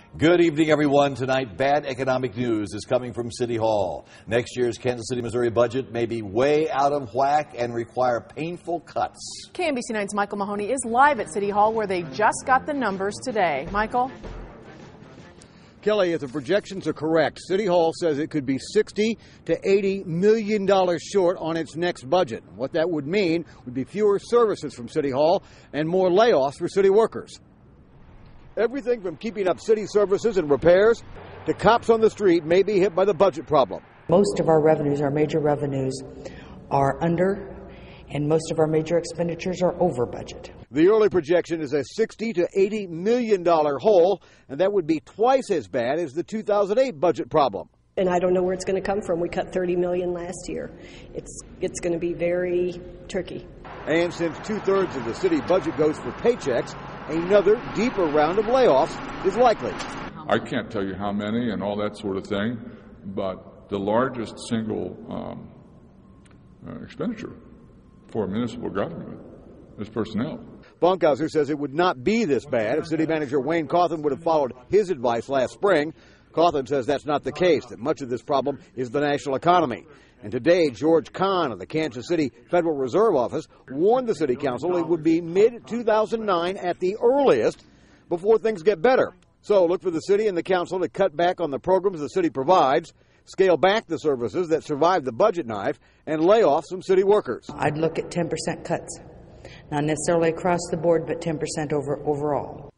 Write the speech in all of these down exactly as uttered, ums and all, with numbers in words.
Good evening, everyone. Tonight, bad economic news is coming from City Hall. Next year's Kansas City, Missouri budget may be way out of whack and require painful cuts. K M B C nine's Michael Mahoney is live at City Hall, where they just got the numbers today. Michael? Kelly, if the projections are correct, City Hall says it could be sixty to eighty million dollars short on its next budget. What that would mean would be fewer services from City Hall and more layoffs for city workers. Everything from keeping up city services and repairs to cops on the street may be hit by the budget problem. Most of our revenues, our major revenues, are under, and most of our major expenditures are over budget. The early projection is a sixty to eighty million dollars hole, and that would be twice as bad as the two thousand eight budget problem. And I don't know where it's going to come from. We cut thirty million dollars last year. It's it's going to be very tricky. And since two-thirds of the city budget goes for paychecks, another deeper round of layoffs is likely. I can't tell you how many and all that sort of thing, but the largest single um, uh, expenditure for municipal government is personnel. Bonkhauser says it would not be this bad if City Manager Wayne Cawthon would have followed his advice last spring. Cawthon says that's not the case, that much of this problem is the national economy. And today, George Kahn of the Kansas City Federal Reserve Office warned the City Council it would be mid two thousand nine at the earliest before things get better. So look for the city and the council to cut back on the programs the city provides, scale back the services that survive the budget knife, and lay off some city workers. I'd look at ten percent cuts. Not necessarily across the board, but ten percent over overall.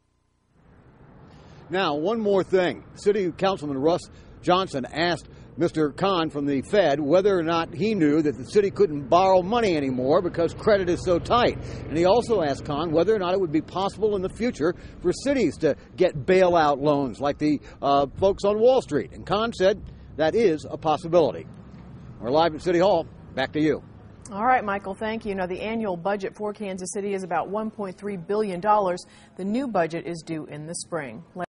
Now, one more thing. City Councilman Russ Johnson asked Mister Kahn from the Fed whether or not he knew that the city couldn't borrow money anymore because credit is so tight. And he also asked Kahn whether or not it would be possible in the future for cities to get bailout loans like the uh, folks on Wall Street. And Kahn said that is a possibility. We're live at City Hall. Back to you. All right, Michael, thank you. Now, the annual budget for Kansas City is about one point three billion dollars. The new budget is due in the spring.